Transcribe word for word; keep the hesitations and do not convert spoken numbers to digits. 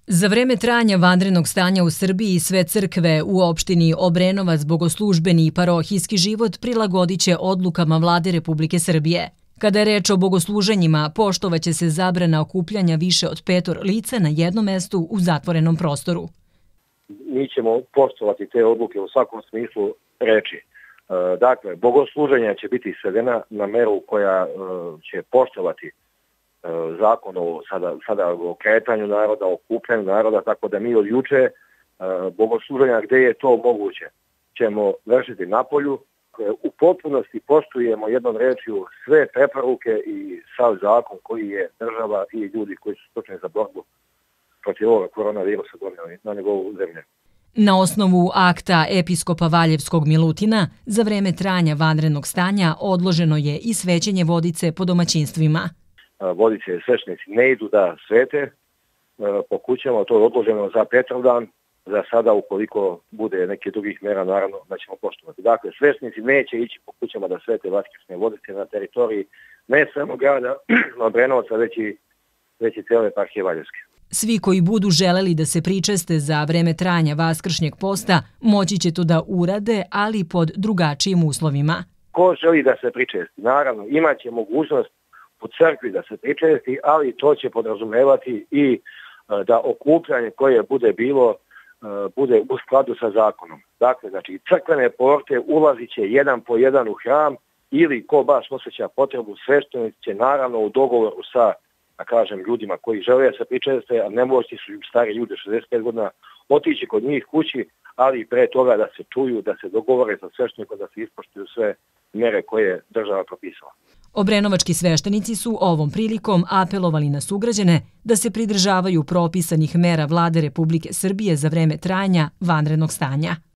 Za vreme trajanja vanrednog stanja u Srbiji sve crkve u opštini Obrenovac, bogoslužbeni i parohijski život prilagodit će odlukama Vlade Republike Srbije. Kada je reč o bogosluženjima, poštovaće se zabrana okupljanja više od petor lica na jednom mestu u zatvorenom prostoru. Mi ćemo poštovati te odluke u svakom smislu reči. Dakle, bogosluženja će biti svedena na meru koja će poštovati zakon o, sada, sada o kretanju naroda, o okupljanju naroda, tako da mi od juče bogosluženja gde je to moguće ćemo vršiti napolju. U potpunosti poštujemo jednom rečju sve preporuke i sav zakon koji je država i ljudi koji su stručni za borbu protiv ovoga koronavirusa donijeli na nivou zemlje. Na osnovu akta episkopa Valjevskog Milutina, za vreme trajanja vanrednog stanja odloženo je i svećenje vodice po domaćinstvima. Vodice i sveštenici ne idu da svete po kućama, to je odloženo za Petrovdan. Za sada, ukoliko bude neke drugih mera, naravno da ćemo poštovati. Dakle, sveštenici neće ići po kućama da svete vaskrsne vodice na teritoriji ne samo grada Obrenovca, već i, već i cijele eparhije Valjevske. Svi koji budu želeli da se pričeste za vreme trajanja vaskršnjeg posta, moći će to da urade, ali pod drugačijim uslovima. Ko želi da se pričesti, naravno, imaće mogućnost u crkvi da se pričesti, ali to će podrazumevati i da okupljanje koje bude bilo bude u skladu sa zakonom. Dakle, znači, crkvene porte ulazit će jedan po jedan u hram ili ko baš osjeća potrebu, sveštenici će naravno u dogovoru sa, da kažem, ljudima koji žele da se pričeste, a nemoćni su im stari ljudi šezdeset pet godina, otići kod njih kući, ali pre toga da se čuju, da se dogovore sa sveštenikom, da se ispoštuju sve mere koje je država propisala. Obrenovački sveštenici su ovom prilikom apelovali na sugrađane da se pridržavaju propisanih mera Vlade Republike Srbije za vreme trajanja vanrednog stanja.